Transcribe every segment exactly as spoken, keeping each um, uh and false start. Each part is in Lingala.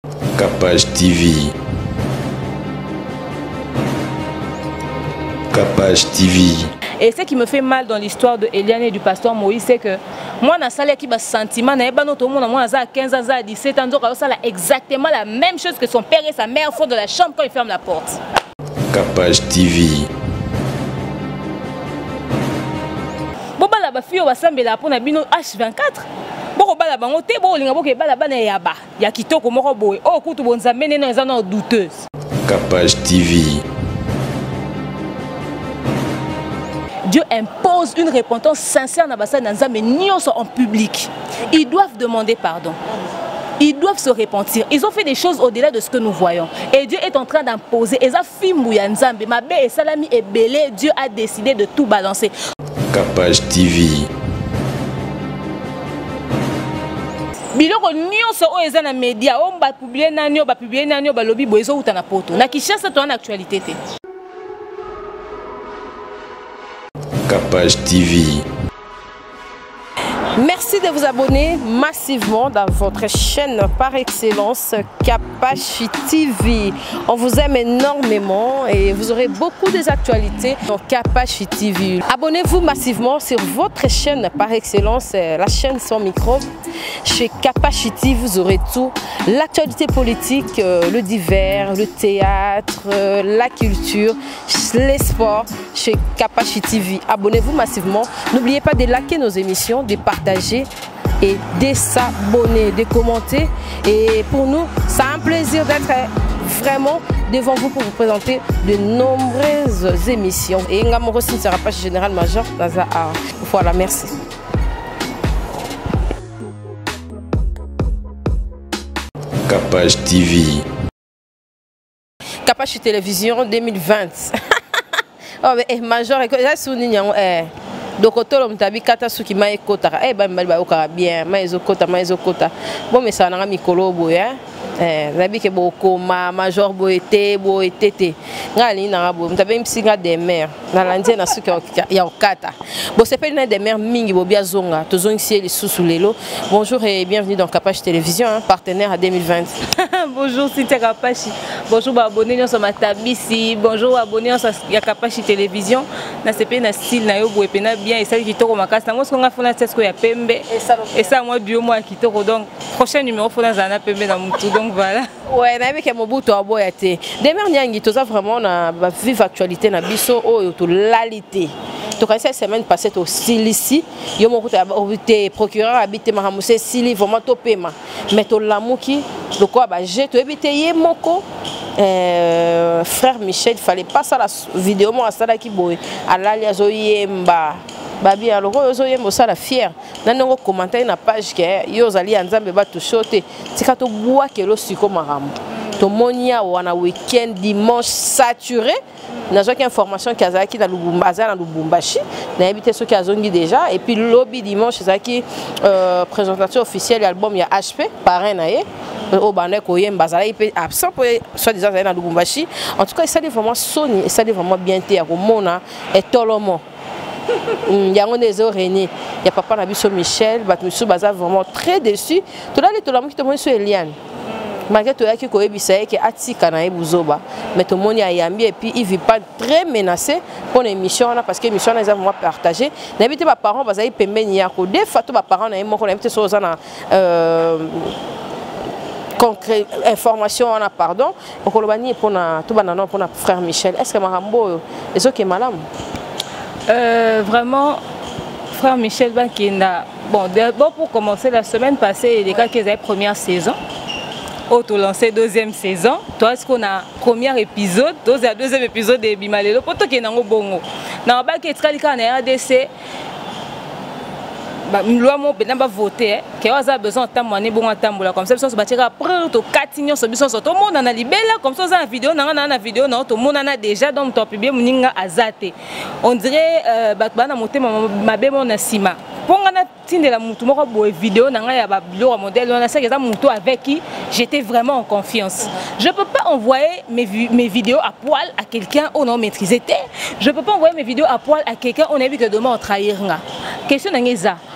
Capage T V. Capage T V. Et ce qui me fait mal dans l'histoire de Eliane et du pasteur Moïse, c'est que moi, dans salle qui a sentiment, moi, à quinze ans, à dix-sept ans, ça exactement la même chose que son père et sa mère font de la chambre quand ils ferment la porte. Capage T V. Bon, bah, la fille, on va s'embêter pour la bino H vingt-quatre. Bon, bah, la bango, t'es bon, il y a beaucoup de bala bana yaba. Il y a qui toko moko boy. Oh, coutu bon zamene non, ils en douteuse. Capage T V. Dieu impose une repentance sincère dans l'ambassade, mais nous sommes en public. Ils doivent demander pardon. Ils doivent se repentir. Ils ont fait des choses au-delà de ce que nous voyons. Et Dieu est en train d'imposer. Et ça, Nzambe, Mabé et Salami et Belé, Dieu a décidé de tout balancer. Capage T V. Biloko nyonso o eza na média, o ba publier nani o ba publier nani o ba lobby boezo uta na poto. Na Kinshasa to en actualité te. Capage T V. Merci de vous abonner massivement dans votre chaîne par excellence Capage T V. On vous aime énormément et vous aurez beaucoup des actualités dans Capage T V. Abonnez-vous massivement sur votre chaîne par excellence, la chaîne sans micro. Chez Capage T V, vous aurez tout. L'actualité politique, le divers, le théâtre, la culture, les sports. Chez Capage T V. Abonnez-vous massivement. N'oubliez pas de liker nos émissions, de partager et de s'abonner, de commenter. Et pour nous, c'est un plaisir d'être vraiment devant vous pour vous présenter de nombreuses émissions. Et Ngamoro ne sera pas général major dans un art. Voilà, merci. Capage T V. Capage Télévision deux mille vingt. Oh, mais major, là, souligne, eh. Donc, on mtabi kata suki ma ekota. Eh, ba mbali ba okara bien. Ma ezokota, ma ezokota. Bon, mais ça n'a mikolo boya. Eh, nabi ke boko ma major boete boete. Ngali na bo mtabi msinga des mères. Na landia na suki ya okata. Bon, c'est pas une des mères mingi bobia zonga. Tozong si les sous Lelo. Bonjour et bienvenue dans Capage Télévision, hein, partenaire à deux mille vingt. Bonjour Cynthia Capage. Bonjour abonnés sur ma tabisi. Bonjour abonnés sur Capage Télévision. Na c'est pas na style na yo boepe na bien et ça qui toko makasa. Moi ce qu'on a fait na c'est ce que ya pembe et ça moi bio moi qui toko donc prochain numéro faut na zana pembe na mutu donc voilà. Ouais, na avec mobuto aboyate. Demain nyangi toza vraiment na vive actualité na biso o to lalité. Donc cette semaine passée au Silici, yo mo été procureur habité Mahamousse Sili vraiment topema. Mais to lamuki le quoi ba j'ai to habité yemoko euh frère Michel, il fallait pas ça la vidéo moi ça là qui boy alali azoyemba. Babi alors ozo yembo ça la fière. Nanongo commenter na page que yo zali Nzambe ba to shote. Tika to bois que lo siko maram. To monia wana week-end dimanche saturé. N'a aucune information qui a qui dans Lubumbashi dans Lubumbashi n'a habité ceux qui a zongi déjà et puis lobby dimanche c'est qui euh, présentation officielle album il y a H P parrain naé au bané koyem bazala il peut absent pour soit disant dans Lubumbashi en tout cas ça dit vraiment Sony ça dit vraiment bien té à Mona et Tolomo il y a un des René il y a papa Nabiso Michel bat monsieur bazar vraiment très déçu tout là les Tolomo qui te montre sur Eliane. Malgré tout, il y a que Atika na Ebuzoba, mais tout le monde a yambi et puis il vit pas très menacé pour l'émission parce que l'émission est vraiment partagée. N'habitez pas parents, parce qu'ils peuvent venir. Des fois, tous les parents ont mon collègue sur la concrète information on a pardon. Donc on va dire pour na tout banana pour notre frère Michel. Est-ce que Marambo est ok madame? Vraiment, frère Michel Bakina. Bon, d'abord pour commencer la semaine passée, les gars qui avaient première saison. Auto lancé deuxième saison. Toi, est-ce qu'on a premier épisode, deuxième deuxième épisode de Bimalelo pour toi qui est dans le bongo. Dans le bac qui est très calme, R D C. Bah, loi mon ben pas voter. Qui a besoin de temps moné bon temps comme ça. Ça bâtira après au quatre sur biso tout le monde en a libéré comme ça dans la vidéo, dans la vidéo, non tout le monde en a déjà donc top bien moninga azate. On dirait bah bana monter ma bé mon asima. Pour on a tinde la mutu moko boy vidéo nanga ya ba bilo modèle on a ça que ça mutu avec qui j'étais vraiment en confiance. Je peux pas envoyer mes mes vidéos à poil à quelqu'un on non maîtrisé. Je peux pas envoyer mes vidéos à poil à quelqu'un on a vu que demain on trahir nga. Question nanga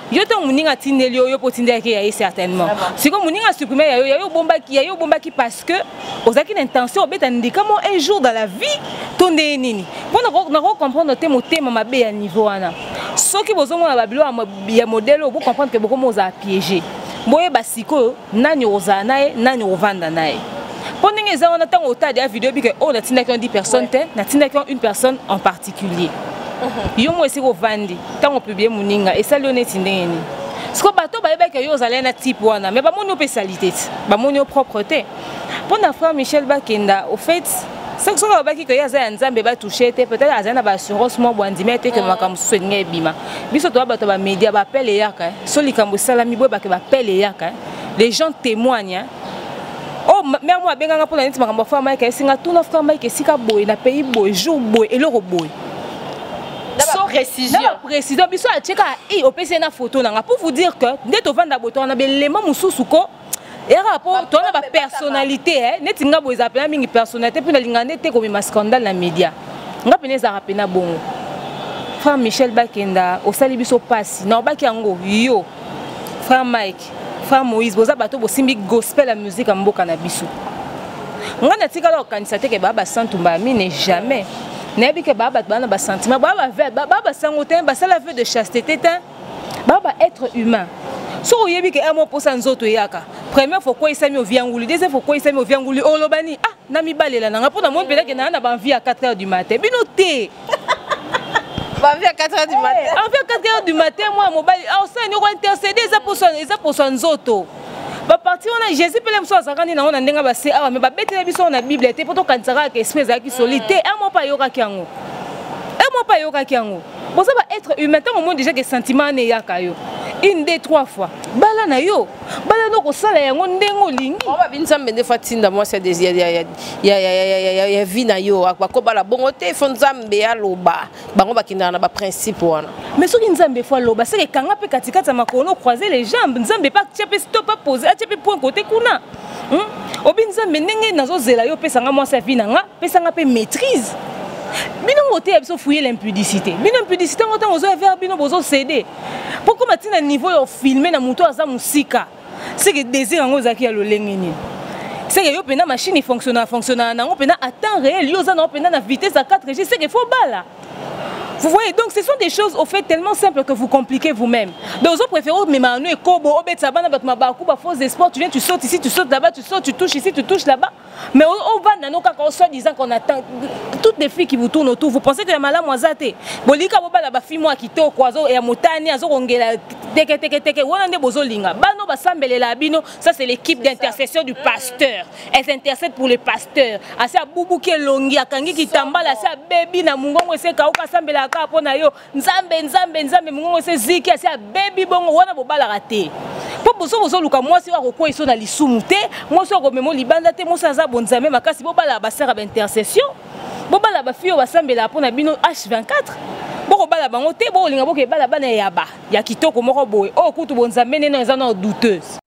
yo to muninga tindeli yo po tindeli ya certainement siko muninga supprimer ya yo ya yo bombaki ya yo bombaki parce que ozaki l'intention obeta ndikamo un jour dans la vie tonde nini bona na ko comprendre te motema mabe ya niveau wana soki bozomona babilo ya modèle bo comprendre que beaucoup moza piéger boye basiko nani oza nae nani ovanda nae pendant que ça on attend autant de vidéos que on a tindaki dix personnes te na tindaki une personne en particulier yo mo esi ko vandi tango publier muninga et ça lionne tindeni siko bato ba yeba ke yo zala na type wana mais ba moni opesalité ba moni propreté pour na frère Michel Bakenda au fait c'est que ça ba ki que ya za nzambe ba toucher te peut-être azana ba assurance mo bwandime te que makambo so nge bima biso to bato ba média ba pele yaka so likambo salami bo ba ke ba pele yaka les gens témoignent. Oh, mais moi benga nga pour la neti makambo fa mai ke singa tuna frère mai ke sika boy na pays boy jour boy et le boy. Sans précision. La précision, biso a cheka i opese na photo nanga pour vous dire que nde to vanda boto na belema mususu ko et rapport to na ba personnalité hein neti nga boy zapela mingi personnalité puis na lingane te comme ma scandale na média. Nga peneza rapena bongo. Frère Michel Bakenda au sali biso pasi na obaki yango yo. Frère Mike, frère Moïse boza bato bo simbi gospel la musique mboka na biso. Nga na tika la kanisa te ke baba santumba mine jamais. Nebi que baba bana ba sentiment baba baba sangotin ba ça la vue de chasteté baba être humain so yebi que amo posa nzoto yaka première fois quoi isami ovianguli deuxième fois quoi isami ovianguli olobani ah na mi balela nanga pona mo pela que na na ba vie à quatre heures du matin bino te ba vie à quatre heures du matin en vie à quatre heures du matin moi mobile ah ça ni ko intercéder ça pour son ça pour son nzoto ba parti on a Jésus pele mso azakani na ona ndenga ba se awa mais ba betela biso na Bible te poto kantsaka ke esprit za ki solité un mot pa yoka kiango un mot pa yoka kiango bon ça va être humain tant au moins déjà que sentiment ne yaka yo une deux trois fois bala na yo bala no ko sala yango ndengo lingi on va binza mbende fatinda moi c'est des ya ya ya ya ya ya vie na yo akwa bala bongo te fo nzambe ya loba bango bakinda na ba principe wana mais soki nzambe fo loba c'est que kanga pe katikata makolo croiser les jambes nzambe pas tchepe stop pas poser tchepe point côté kuna hm obi nzambe ndenge nazo zela yo pesa nga moi sa vie nanga pesa nga pe maîtrise bino moté biso fouiller l'impudicité bino impudicité ngoto ozo vers bino bozo céder pourquoi matina niveau yo filmer na muto aza musika c'est que désir ngo zaki ya lolengeni c'est que yo pena machine fonctionne fonctionne nango pena à temps réel yo za na pena na vitesse à quatre G c'est que faut bala. Vous voyez, donc ce sont des choses au fait tellement simples que vous compliquez vous-même. Donc vous préférez mais manu et kobo obet sabana bat mabaku ba fausse espoir, tu viens tu sautes ici, tu sautes là-bas, tu sautes, tu touches ici, tu touches là-bas. Mais on va dans nos cas quand soit disant qu'on attend toutes les filles qui vous tournent autour, vous pensez que la mala moisate. Bolika boba la ba fi moi qui to kwazo et motani azo ngela teke teke teke wana nde bozo linga. Bano ba sambele la bino, ça c'est l'équipe d'intercession du pasteur. Elle intercède pour les pasteurs. Asa bubu ke longi akangi kitambala asa baby na mungongo ese kauka sambela kapona yo nzambe nzambe nzambe mungongo se ziki asa baby bongo wana bobala raté po boso boso luka mwasi wa ko iso na lisumu te mwasi wa ko memo libanda te mwasi za bonzambe makasi bobala ba sera ba intercession bobala ba fiyo basambela pona bino H vingt-quatre boko bala bango te bo linga boko bala bana yaba ya kitoko moko boye o kutu bonzambe neno eza na douteuse.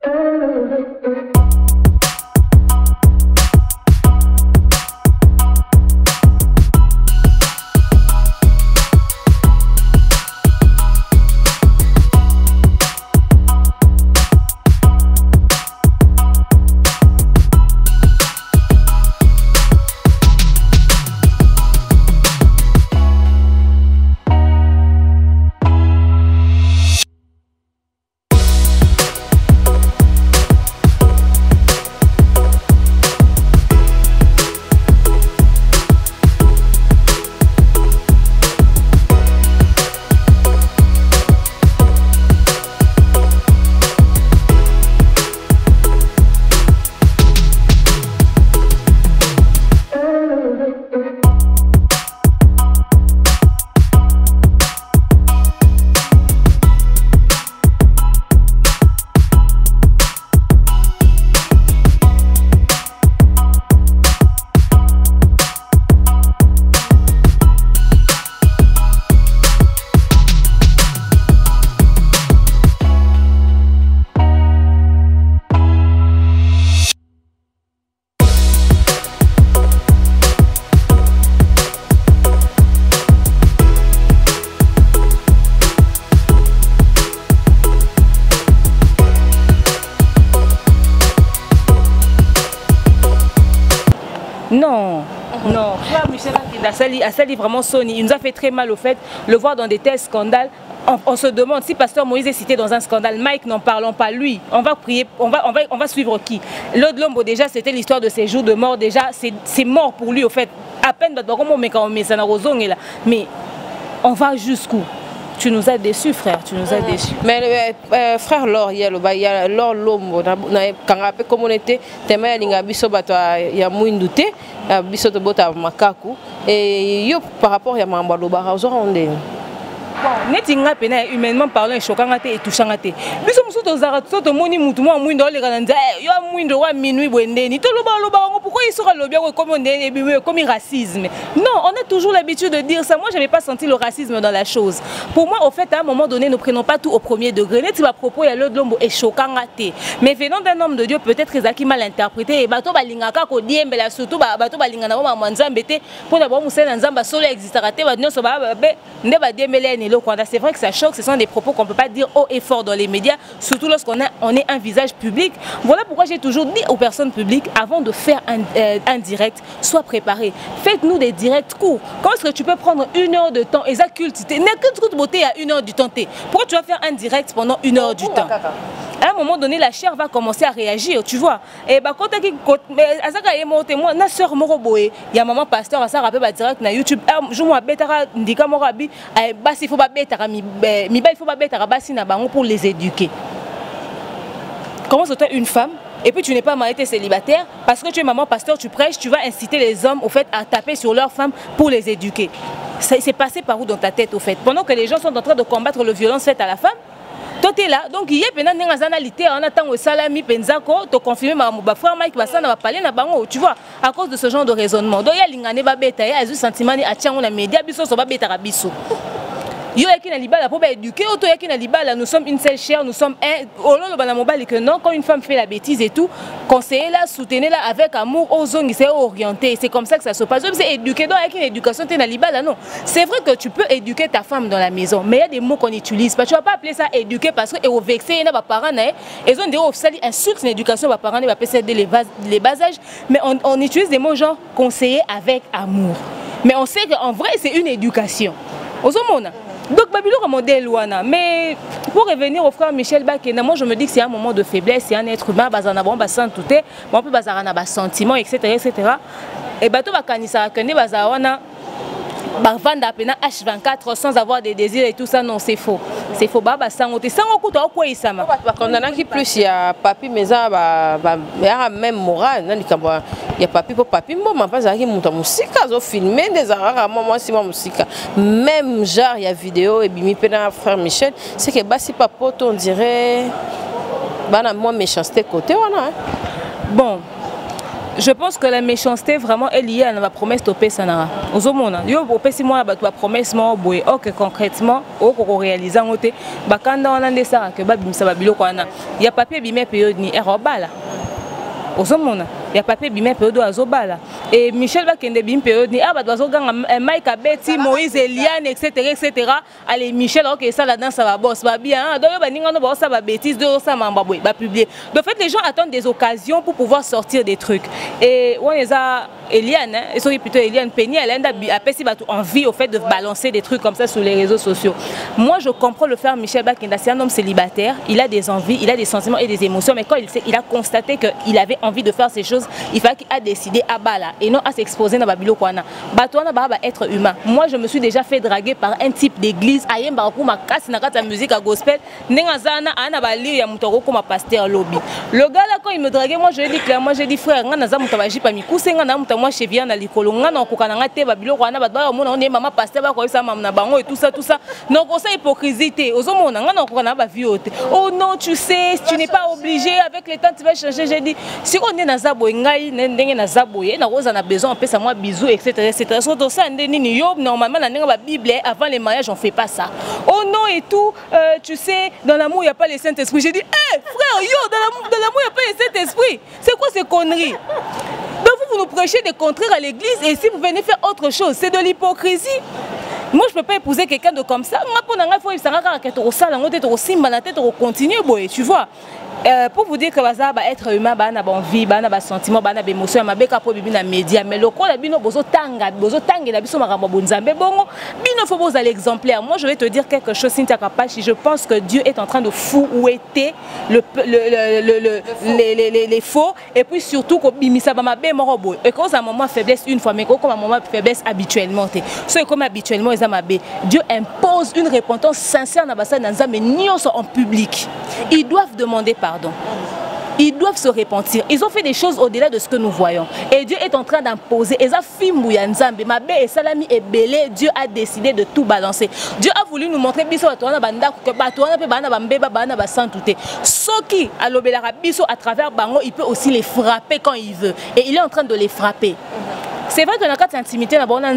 Non, non. Frère Michel Bakenda a sali vraiment Sony. Il nous a fait très mal au fait. Le voir dans des tels scandales. On, on se demande si Pasteur Moïse est cité dans un scandale. Mike, n'en parlons pas. Lui, on va prier, on va, on va, on va suivre qui? L'autre Lombo, déjà, c'était l'histoire de ses jours de mort. Déjà, c'est mort pour lui, au fait. À peine, mais on va jusqu'où? Tu nous as déçus, frère, tu nous as déçus. Mais euh, euh, frère Laure, il y a le Laure Lombo, quand on a fait communauté, il y a biso bato ya muindute, biso to bota makaku et yo par rapport ya mamba lo bara ozonde. Bon, neti nga pena humainement parlant et choquant et touchant ate. Biso muso to zara to to moni mutu mo muindo le kananza yo muindo wa minuit bwendeni to loba loba pourquoi il sera lobia comme on est comme racisme. Non, on a toujours l'habitude de dire ça. Moi, j'avais pas senti le racisme dans la chose. Pour moi, au fait, à un moment donné, ne prenons pas tout au premier degré. Neti va propos ya l'autre lombo et choquant ate. Mais venant d'un homme de Dieu, peut-être Ezaki mal interprété et bato balingaka ko diembe la surtout bato balingana ba manzambe te pour d'abord musena nzamba solo existera te ba nyonso ba be nde ba diembele. C'est vrai que ça choque, ce sont des propos qu'on ne peut pas dire haut et fort dans les médias, surtout lorsqu'on on est un visage public. Voilà pourquoi j'ai toujours dit aux personnes publiques, avant de faire un, euh, un direct, sois préparé. Faites-nous des directs courts. Comment est-ce que tu peux prendre une heure de temps et ça culte? N'importe beauté à une heure du temps. Pourquoi tu vas faire un direct pendant une heure du temps? À un moment donné, la chair va commencer à réagir, tu vois. Et bah, quand tu as moi, na sœur Moroboé, il y a maman pasteur, ça rappelle direct na YouTube. Je moi betara ndika morabi, bah il faut pas betara mi mi il faut pas betara basi na bango pour les éduquer. Comment c'est toi une femme? Et puis tu n'es pas marié, tu es célibataire, parce que tu es maman pasteur, tu prêches, tu vas inciter les hommes au fait à taper sur leurs femmes pour les éduquer. C'est passé par où dans ta tête au fait? Pendant que les gens sont en train de combattre la violence faite à la femme, toi tu es là, donc il y a pendant que on attend au salami penzako, tu confirmes ma frère Mike Bassana va parler na bango, tu vois, à cause de ce genre de raisonnement. Donc il y a l'ingane ba beta, il y a des sentiments à tiens on a média biso so ba beta rabiso. Yo yaki na libala pour éduquer, auto yaki na libala, nous sommes une seule chair, nous sommes un. Oh là là, mobile que non, quand une femme fait la bêtise et tout, conseillez-la, soutenez-la avec amour, aux zones, c'est orienté. C'est comme ça que ça se passe. C'est éduquer, donc avec une éducation, tu es na libala, non. C'est vrai que tu peux éduquer ta femme dans la maison, mais il y a des mots qu'on utilise. Tu vas pas appeler ça éduquer parce que au vexé, il y a des parents, ils ont des mots qui insultent l'éducation, les parents, ils vont appeler les bas âges, mais on, on utilise des mots genre conseiller avec amour. Mais on sait qu'en vrai, c'est une éducation. Aux hommes, donc Babylone est modèle ouana. Mais pour revenir au frère Michel Bakenda, moi je me dis que c'est un moment de faiblesse, c'est un être humain, bazana bon basan tout est, bon peut bazana ba sentiments et cetera et cetera. Et bateau bakanisa kende bazawana bavanda apena H vingt-quatre sans avoir des désirs et tout ça, non c'est faux. C'est faux baba sangote sango kuto quoi isama. Ba condamna qui plus il y a papi mais ça ba ba même moral nani kamba il y a papi pour papi moi ma pas aki muta musika zo filmer des arara moi si moi musika même genre il y a vidéo et bimi pena frère Michel c'est que basi papoto on dirait bana moi méchanceté côté wana. Bon, je pense que la méchanceté vraiment est liée à la promesse de Pessanara. Aux hommes, yo opesi moi ba toi promesse moi boy OK concrètement au ko réaliser ngote bakanda wana ndesa que ba bimisa ba biloko wana. Il y a papier bimé période ni erobala. Aux hommes, il y a papier bimé période azobala. Et Michel Bakende bim période ni aba dozo ganga Mike Abeti Moïse Eliane etc etc. Allez Michel OK ça là dedans ça va boss ba bien donc ba ninga no ba ça ba bêtise de ça mamba boy ba publier. De fait les gens attendent des occasions pour pouvoir sortir des trucs. Et on les a Eliane hein, et sont plutôt Eliane Peigny elle a apprécié ba envie au fait de balancer des trucs comme ça sur les réseaux sociaux. Moi je comprends le frère Michel Bakenda, c'est un homme célibataire, il a des envies, il a des sentiments et des émotions mais quand il sait, il a constaté que il avait envie de faire ces choses, il fallait qu'il a décidé à bala et non à s'exposer dans Babylone Kwana. Batouana ba être humain. Moi je me suis déjà fait draguer par un type d'église ayem baraku ma casse na kata musique à gospel nengazana ana ba lire ya mutoko comme pasteur lobby. Le gars là quand il me draguait moi je lui ai dit clairement j'ai dit frère ngana za mutabaji pa mikuse ngana muta moi chez vient na likolo ngana kokana ngate Babylone Kwana ba ba mona on est maman pasteur ba ko ça mamna bango et tout ça tout ça. Donc ça hypocrisie ozomona ngana kokana ba viote. Oh non tu sais tu n'es pas obligé avec le temps tu vas changer. J'ai dit si on est na zabo ngai ndenge na zabo ye na roza na besoin on peut ça moi bisous etc etc. Surtout ça ndeni yo normalement na la Bible avant les mariages on fait pas ça. Oh non et tout euh, tu sais dans l'amour il y a pas le Saint-Esprit. J'ai dit hey, frère yo dans l'amour dans l'amour il y a pas le Saint-Esprit. C'est quoi ces conneries? Donc vous, vous nous prêchez des contraires à l'église et si vous venez faire autre chose, c'est de l'hypocrisie. Moi je peux pas épouser quelqu'un de comme ça. Moi pour n'anga faut il s'engage à que tu resales en tête au simba la tête au continuer boy, tu vois. Euh, pour vous dire que baza ba être humain ba na bon vie ba na ba sentiment ba na ba émotion ma beka po bibi na média mais le la bino bozo tanga bozo tanga na biso makambo bonzambe bongo bino faut boza l'exemplaire. Moi je vais te dire quelque chose Cynthia Kapachi, je pense que Dieu est en train de fouetter le le le, le, le, le les, les, les, les faux et puis surtout ko bimisa ba mabe morobo et quand un moment faiblesse une fois mais comme un moment faiblesse habituellement c'est comme habituellement ils amabe Dieu impose une repentance sincère na basa na nzambe nyonso en public. Ils doivent demander pardon. Ils doivent se repentir. Ils ont fait des choses au-delà de ce que nous voyons. Et Dieu est en train d'imposer. Dieu a décidé de tout balancer. Dieu a voulu nous montrer à travers Bango, il peut aussi les frapper quand il veut. Et il est en train de les frapper. C'est vrai que dans la carte d'intimité,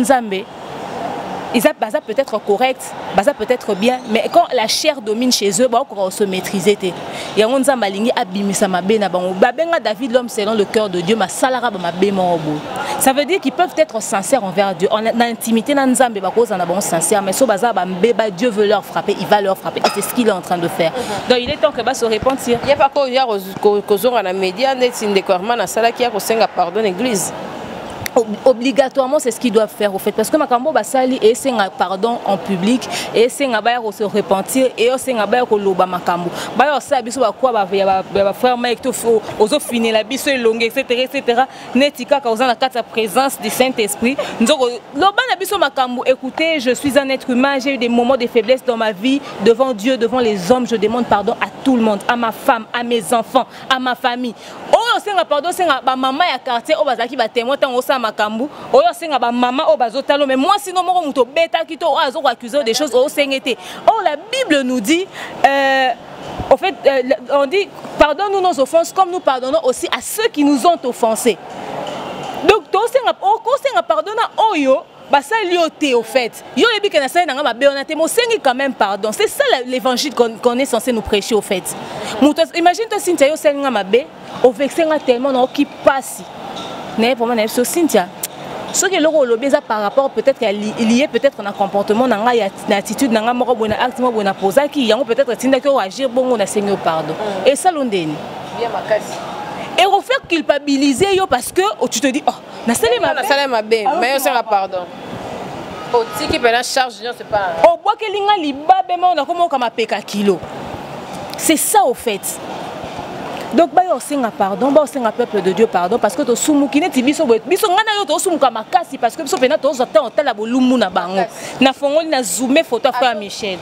ils ont peut-être correct, ça peut être bien, mais quand la chair domine chez eux, on se maîtriser. Et on a maligné abimisa mabe na bango. Babenga David l'homme selon le cœur de Dieu, ma salara ba mabe morobo. Ça veut dire qu'ils peuvent être sincères envers Dieu. En intimité na nzambe ba cause na bon sincère, mais so baza ba mbeba Dieu veut leur frapper, il va leur frapper et c'est ce qu'il est en train de faire. Donc il est temps que ba se repentir. Il y a pas quoi hier aux zonga na média net indécorement na sala qui a ko senga pardon l'église. Obligatoirement c'est ce qu'ils doivent faire au fait parce que makambo basali et c'est un pardon en public et c'est un bail se repentir et c'est un bail ko loba makambo bayo sa biso ba quoi ba ba frère Mike to ozo finir la biso longue etc etc netika ka oza na kata présence du Saint-Esprit nzoko loba na biso makambo. Écoutez, je suis un être humain, j'ai eu des moments de faiblesse dans ma vie devant Dieu, devant les hommes, je demande pardon à tout le monde, à ma femme, à mes enfants, à ma famille. Oh c'est un pardon c'est ba maman ya quartier o bazaki ba témoin tant osa makambu oyo senga ba maman o bazotalo mais moi sinon moko muto beta kito o azo accuser des choses au sengete. Oh la Bible nous dit euh, en fait euh, on dit pardonne-nous nos offenses comme nous pardonnons aussi à ceux qui nous ont offensés. Donc to senga o ko senga pardonna oyo basa lioté au fait. Yo lebi que na sa na ba beona te mo sengi quand même pardon. C'est ça l'évangile qu'on qu est censé nous prêcher au fait. Imagine toi Cynthia yo senga mabe au vexenga tellement non qui passe. Mais pour moi c'est Cynthia. Ce que l'euro lobby par rapport peut-être lié peut-être un comportement dans une attitude dans un moro bon acte mo bon posa qui yango peut-être Cynthia qui agir bon on a seigneur pardon. Et ça l'ondeni. Bien ma casse. Et on fait culpabiliser yo parce que oh, tu te dis oh na salé ma na salé ma bé mais on sera pardon. Oh ti qui peut la charge non c'est pas. Oh bois que linga liba be on a comme comme peka kilo. C'est ça au fait. Donc bah yo senga pardon, bah senga peuple de Dieu pardon parce que to sumukine ti biso biso ngana yo to sumuka makasi parce que biso pena to zo ta otala bolumu na bango. Na fongoli na zoomer photo frère Michel.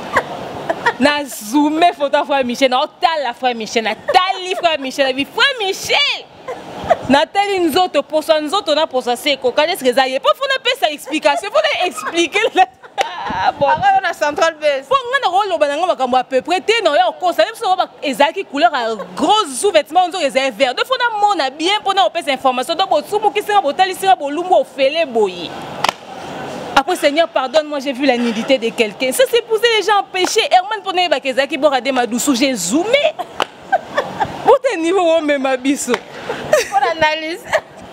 Na zoomer photo frère Michel, na otala frère Michel, na tali frère Michel, na bi frère Michel. Nathalie nzoto posa nzoto na posa seko quand est-ce que ça y est pas faut na pesa explication, faut expliquer la bon on a central base bon on a rôle bananga makambo à peu près té non ya ko ça même so ba ezaki couleur à gros sous-vêtements on réserve vert deux fois na mona bien pour na opesa information donc bosumu ki singa botali singa bolumbu ofele boyi. Après Seigneur pardonne-moi j'ai vu la nudité de quelqu'un ça c'est pousser les gens en péché Herman pour na ba kezaki bora de madoussou j'ai zoomé pour tes niveau même abisso pour l'analyse.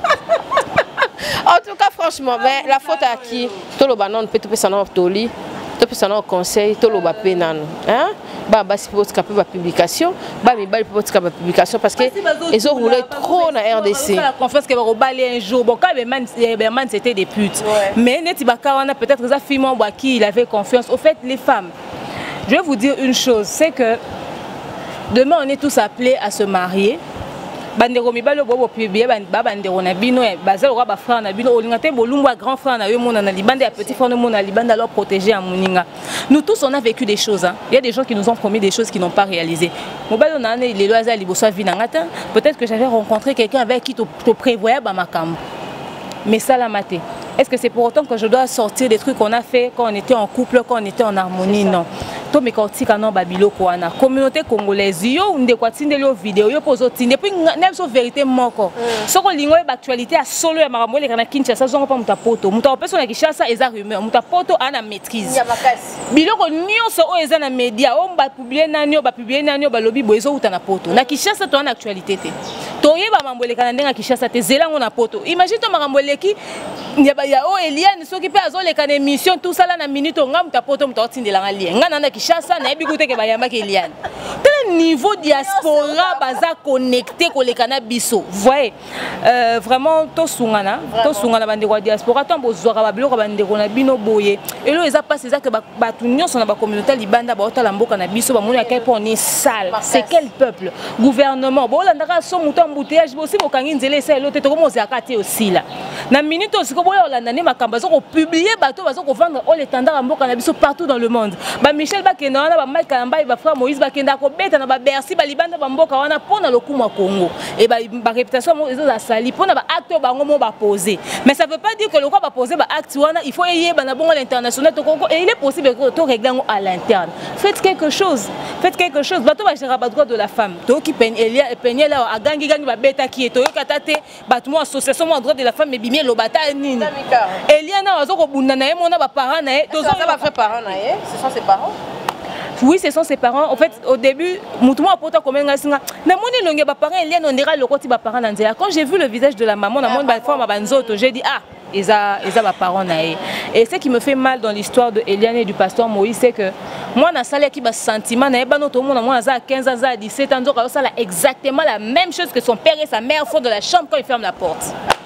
En tout cas, franchement, mais la faute à qui? Tout le banon peut tout faire tout lit, tout faire un conseil, tout le bapé nan. Hein? Bah bah si vous capez la publication, bah mais bah pour caper la publication parce que ils ont roulé trop dans R D C. La confiance que va reballer un jour. Bon quand Berman Berman c'était des putes. Mais Netibaka on a peut-être des filles moi qui il avait confiance. Au fait les femmes, je vais vous dire une chose, c'est que demain on est tous appelés à se marier. Bandero mibalo bobo pibie ba bandero na bino e bazalo ba frère na bino olinga te bolumwa grand frère na yo mona na libanda ya petit frère na mona libanda leur protéger à moninga. Nous tous on a vécu des choses hein. Il y a des gens qui nous ont promis des choses qui n'ont pas réalisé. Mobalo na ne les loisa liboso vi na ngata, peut-être que j'avais rencontré quelqu'un avec qui te prévoyait ba makam. Mais ça la maté. Est-ce que c'est pour autant que je dois sortir des trucs qu'on a fait quand on était en couple, quand on était en harmonie? Non. To me kotika non babilo koana. Communauté congolaise yo unde kwatinde lo vidéo yo pozo tinde puis nem so vérité moko. Soko lingo ba actualité a solo ya makambo le kana Kinshasa zongo pa mutapoto. Muta personne na Kinshasa eza rumeur. Mutapoto ana maîtrise. Biloko nyonso o eza na média o ba publier nani o ba publier nani o ba lobby boezo uta na poto. Na Kinshasa to en actualité te. To ye makambo eleka ndenga Kinshasa te zelango na poto. Imagine to makambo eleki ya ba ya o Eliane soki pe azoleka na émission tout ça là na minute ngam ta poto mutotindela ngali. Nga na Kinshasa na yebi kute ke bayamba ke Eliane. Tel niveau diaspora baza connecté koleka na biso. Voyez euh, vraiment to sungana, to sungana bande ko diaspora to bozwaka ba biloko bande ko na bino boye. Et là eza pas ça que ba tunyo na ba communauté libanda ba otala mboka na biso ba moni à quel point on est sale. C'est quel peuple? Gouvernement. Bon là ndaka so muto embouteillage aussi bokangi nzele ça l'autre to komo zakati aussi là. Na minute aussi ko boya olanda ne makamba zo ko publier bato bazo ko vendre all étendard mboka na biso partout dans le monde. Ba Michel Bakenda wana ba Mike Kamba ba frère Moïse Bakenda ko beta na ba Bercy ba libanda ba mboka wana pona lokumu Congo. Et ba ba réputation zo za sali pona ba acte bango mo ba poser. Mais ça veut pas dire que le quoi ba poser ba acte wana il faut yé ba na bongo l'international to Congo et il est possible que to régler à l'interne. Faites quelque chose. Faites quelque chose. Bato ba gérer ba droit de la femme. To ki pen Elia penye là a gangi gangi ba beta ki to yokatate bato mo association mo droit de la femme bimie lobata nini. Eliana wazo ko bunda na ye mona ba parents na ye to ça va faire parents na ye, ce sont ses parents. Oui, ce sont ses parents. En fait, au début, mutumo apota komenga singa. Na moni longe ba parents Eliana on dira le koti ba parents nanzela. Quand j'ai vu le visage de la maman na moni ba forme ba nzoto, j'ai dit ah ils a ils a ba parents na ye. Et ce qui me fait mal dans l'histoire de Eliane et du pasteur Moïse, c'est que moi na sala ki ba sentiment na ba notre monde moi à quinze ans à dix-sept ans donc ça là exactement la même chose que son père et sa mère font de la chambre quand ils ferment la porte.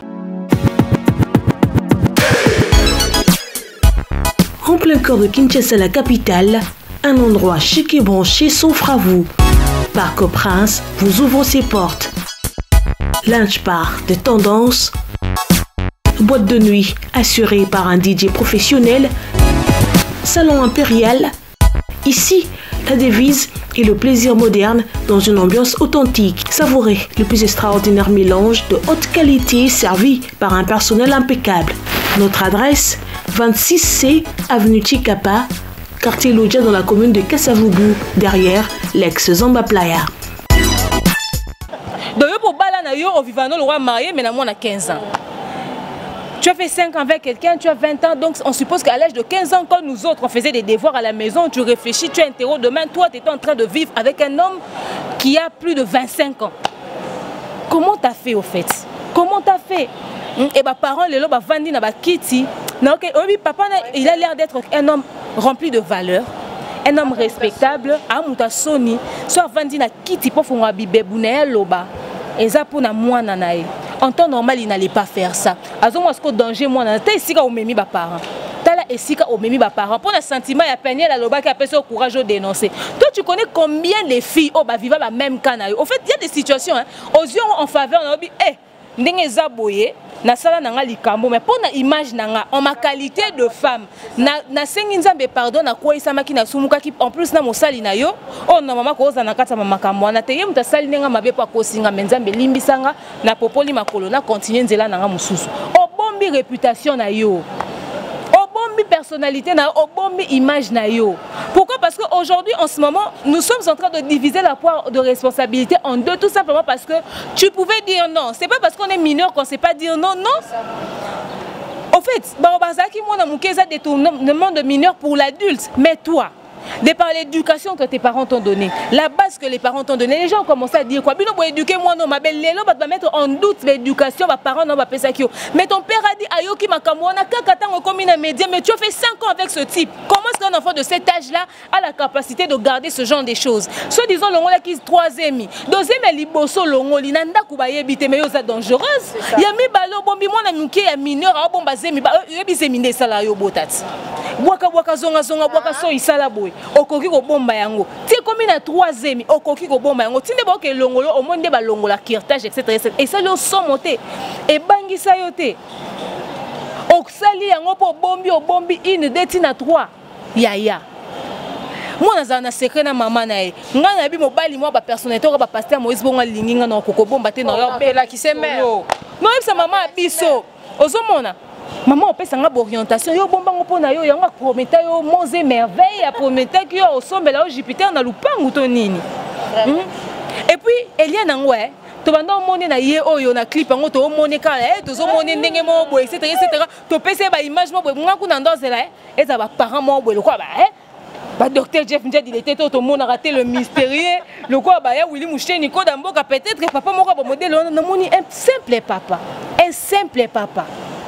En plein cœur de Kinshasa, la capitale, un endroit chic et branché s'offre à vous. Parc au Prince vous ouvre ses portes. Lunch bar de tendance, boîte de nuit assurée par un D J professionnel, salon impérial. Ici, la devise est le plaisir moderne dans une ambiance authentique. Savourez le plus extraordinaire mélange de haute qualité servi par un personnel impeccable. Notre adresse, vingt-six C, avenue Chikapa, quartier Lodja dans la commune de Kasavubu, derrière l'ex-Zamba Playa. Donc, pour Balana, au vivant, le roi marié, mais on a quinze ans. Tu as fait cinq ans avec quelqu'un, tu as vingt ans, donc on suppose qu'à l'âge de quinze ans, quand nous autres, on faisait des devoirs à la maison, tu réfléchis, tu interroges demain, toi, tu es en train de vivre avec un homme qui a plus de vingt-cinq ans. Comment tu as fait au fait? Comment tu as fait? Et bah parents les loba vandi na ba kiti na ok oui papa il a l'air d'être un homme rempli de valeurs, un homme respectable a muta soni soit vandi na kiti pour fonga bibebu na loba eza pona mwana na ye en temps normal il n'allait pas faire ça azo moi ce que danger mwana ta isika omemi ba parents tala esika omemi ba parents pour le sentiment ya peine la loba qui a fait au courage de dénoncer. Toi tu connais combien les filles oh ba vivent la même kana au fait il y a des situations hein, aux yeux en faveur on dit eh ndenge zaboye na sala nanga likambo mais pour na image nanga en ma qualité de femme na na sengi nzambe pardon na kwa isamaki na sumuka ki en plus na mosali na yo oh na mama ko za na kata mama kamwa na te ye muta sali nenga mabe pa ko singa menzambe limbisanga na popoli makolo na continuer nzela nanga mususu o bombi réputation na yo bombi personnalité na o bombi image na yo. Pourquoi? Parce qu'aujourd'hui en ce moment nous sommes en train de diviser la poire de responsabilité en deux, tout simplement parce que tu pouvais dire non. C'est pas parce qu'on est mineur qu'on sait pas dire non, non. En fait, Barobazaki mon amoukéza détournement de mineur pour l'adulte, mais toi de par l'éducation que tes parents t'ont donné, la base que les parents t'ont donné, les gens ont commencé à dire quoi? Bino pour éduquer moi non, ma belle Lélo va mettre en doute l'éducation, mes parents non va penser ça. Mais ton père a dit ayoki makamwana kakatang comme une média, mais tu as fait cinq ans avec ce type. Comment est-ce qu'un enfant de cet âge-là a la capacité de garder ce genre de choses? Soit disons l'ongo là qui est troisième, deuxième elle liboso l'ongo linanda kubaye bite mais yosa dangereuse. Yami balo bombi moi na muke ya mineur a bomba zemi ba yebi zemine sala yo botat. Waka waka zonga zonga waka so isala boy. Okoki ko bomba yango. Ti comme na troisième okoki ko bomba yango. Tinde ba ke longolo au monde ba longola kirtage et cetera et ça le son monté et bangisa yote. Oksali yango po bombi o bombi une deux tina trois. Ya ya. Moi na na secret na maman na e. Nga na bi mobali moi ba personnalité ba pasteur Moïse bonga linginga na okoko bomba te na yo bela ki se mère. Non sa maman biso. Ozomona. Maman on peut s'en orientation yo bomba ngo pona yo yango prometteur yo monts et merveilles a prometteur que yo au sombe là au Jupiter na lupangu to nini. Et puis Eliane ngwe to banda omone na ye oyo na clip ngo to omone ka eh to zo mone ndenge mo bo et cetera et cetera to pese ba image mo bo nga kuna ndozela eh eza ba parents mo bo le quoi ba eh Bah docteur Jeff Ndjad il était tout le monde a raté le mystérieux. Le quoi bah ya Willy Mouché Nico Damboka peut-être que papa mon ba modèle on a moni un simple papa. Un simple papa.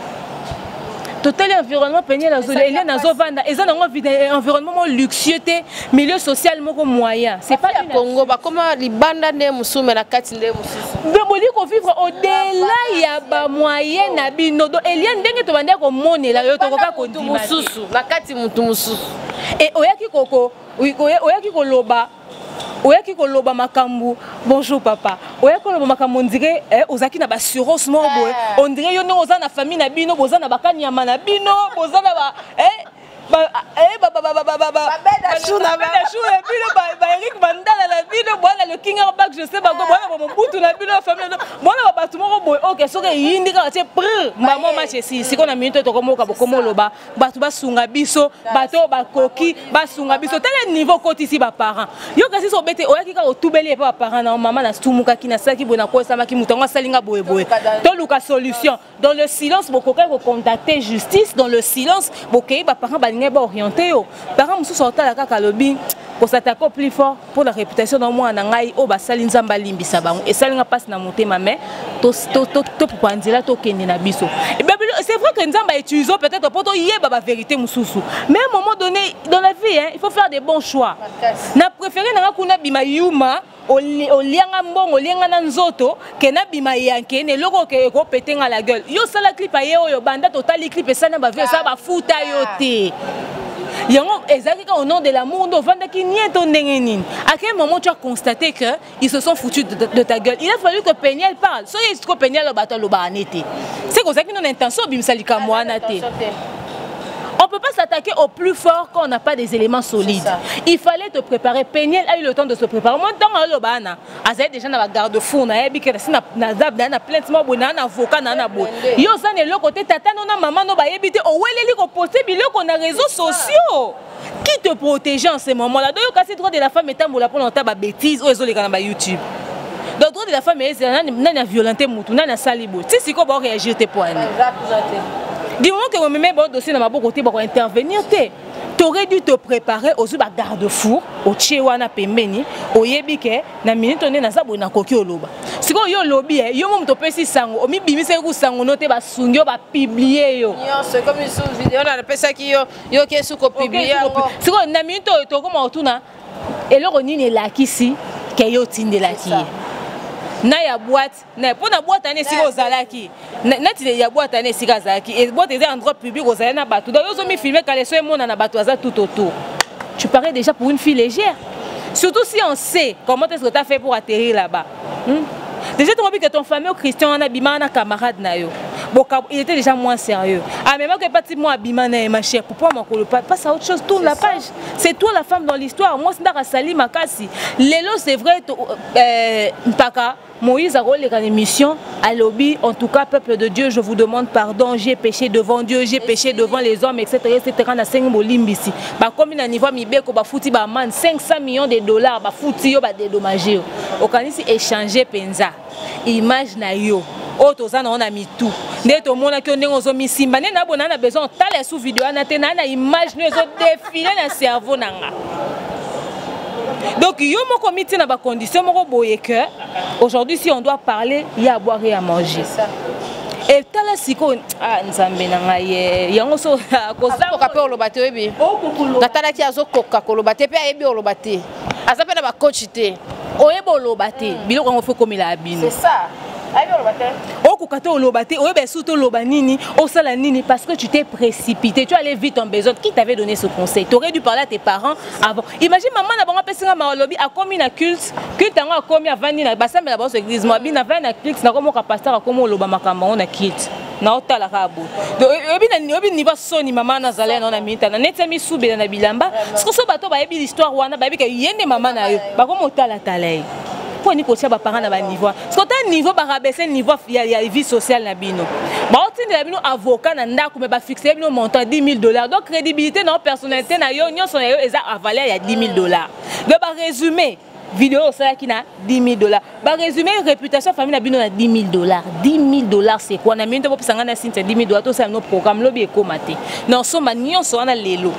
Total environnement peigné la zone il y a dans zovanda et ça dans un environnement luxueux milieu social moko moyen. C'est pas le Congo ba comment li banda ne musume na kati nde mususu. Bemoli ko vivre au-delà ya ba moyen na bino do Eliane ndenge to banda ko monela yo to ko ka ko mususu na kati mutu mususu. Et oyaki koko oyaki ko loba oyaki ko loba makambu bonjour papa oyaki ko loba makambu on dirait ozaki na bassurance mo boye on dirait yo ndongo za na famille na bino boza na bakanyama na bino boza na ba eh ba eh ba ba ba ba ba ba beda chou na beda chou na bino ba ba Eric Bandala na bino bona le king back je sais pas quoi bona ba mobutu na bino famille bona ba batu moko boye OK soki yindi ka tie prr maman match si siko na minute to komoka bokomo loba batu basunga biso bato bakoki basunga biso tel niveau côté ici ba parents yo kasi so bete oyaki ka otubeli pa parents na maman na stumuka kina saki bona ko sama ki mutango salinga boye boye to luka solution dans le silence bokoka ko contacter justice dans le silence bokei ba parents ba ba orienté yo parents musu sorta la kaka lobi ko s'attaquer plus fort pour la réputation dans moi na ngai o ba sali nzamba limbisa bango et salinga passe na motema mais to to to to pandila to kende na biso et bien c'est vrai que nzamba utilise peut-être pour to yeba ba vérité mususu mais à un moment donné dans la vie hein, il faut faire des bons choix na préféré na kuna bima yuma olianga mbongo olianga na nzoto ke na bima yanke ne loko ke ko petenga la gueule yo sala clip aye oyo banda totali clip esana ba vie ça ba futa yo te yango ezaki au nom de l'amour ndo vanda ki nieto ndenge nini à quel moment tu as constaté que ils se sont foutus de, de, de ta gueule il a fallu que Peniel parle so il trop Peniel le bateau le banete c'est comme ça que non intention bimsalika moana te. On ne peut pas s'attaquer au plus fort quand on n'a pas des éléments solides. Il fallait te préparer. Peniel a eu le temps de se préparer. Moi, dans le bana, il déjà dans la garde-fou, il y a plein de gens, il y a un avocat, il y a un avocat. Il y a un côté, tata, maman, il y a des gens qui ont des réseaux sociaux. Qui te protège en ce moment-là? Donc, il y a droit de la femme et pour l'entendre des bêtises, ou les gens YouTube. Donc, droit de la femme et il a violenté, il a salibo. Si c'est quoi, réagir tes points. Du moment que vous mettez votre dossier dans ma côté pour intervenir, tu aurais dû te préparer aux garde-fous, au Tchewana Pembeni, au Yébike, na minute on est dans ça, na koki oloba. Si vous avez lobby, yo mom to pesi sango, omi bimise ku sango note ba sungyo ba publier yo. C'est comme une sous vidéo na pesa ki yo yo ke su ko publier. Si vous na minute to ko ma otuna, et le ronini la kisi, ke yo tinde la ki. Na ya boîte na pour na boîte ane sika ozalaki na ti ya boîte ane sika zalaki et boîte est endroit public ozala na bato donc yo zo mi filmer quand les soins mona na bato aza tout autour tu parais déjà pour une fille légère surtout si on sait comment est-ce que tu as fait pour atterrir là-bas hmm? Déjà tu as vu que ton fameux Christian a bima na camarade na yo il était déjà moins sérieux. Ah, mais moi, que pas moi, Bimana ma chère, pourquoi moi, passe à autre chose, tourne la page. C'est toi la femme dans l'histoire. Moi, c'est Dara Sali Makasi. Lélo, c'est vrai, Mpaka, Moïse a rolé une émission à lobby. En tout cas, peuple de Dieu, je vous demande pardon. J'ai péché devant Dieu, j'ai péché devant les hommes, et cetera. et cetera. Na cinq molimbisi. Bah, comme il a niveau Mibeko, bah, fouti, bah, man, cinq cents millions de dollars, bah, fouti, bah, dédommagé. Au Canisi, échanger Penza. Image na yo. Auto ça on a mis tout dès tout monde qui on zo mi simba né na bona na besoin tala sous vidéo na te na na image nous zo défiler na cerveau nanga donc yo mo comité na ba condition mo boye que aujourd'hui si on doit parler il y a à boire et à manger ça et tala siko ah nzambe nanga ye yango so ko za ko kapé olobate oyebi na tala ki azo koka kolobate pe ayebi olobate azape na ba coach te oyebo olobate biloko ngo faut comme la abine c'est ça. Au côté au lobaté, au surtout lobanini, au salanini, parce que tu t'es précipité, tu allais vite en besoin. Qui t'avait donné ce conseil? Tu aurais dû parler à tes parents avant. Imagine maman n'a pas pensé à ma lobby, a commis un culte, culte a commis à vanille, na basa mais la base église, moi bien avant un culte, na comme un pasteur a comme au loba makamba on a culte. Na ota la rabo. Donc obi na obi niveau soni maman na zalé na minta na neta mi soube na bilamba. Ce que so bato ba yebi l'histoire wana ba yebi que yende maman na yo. Ba comme ota la talai. Pour ni coacher ba parents na ba niveau. Parce que tu niveau ba rabaisser niveau il y a vie sociale na bino. Ba otine na bino avocat na ndako me ba fixer bino montant dix mille dollars. Donc crédibilité na personnalité na yo nyon son yo eza avaler il y a dix mille dollars. De ba résumé vidéo ça qui na dix mille dollars. Ba résumé réputation famille na bino na dix mille dollars. dix mille dollars c'est quoi na minute pour sanga na sinte dix mille dollars tout ça nos programme lobby et commaté. Non so ma nyon so na lelo.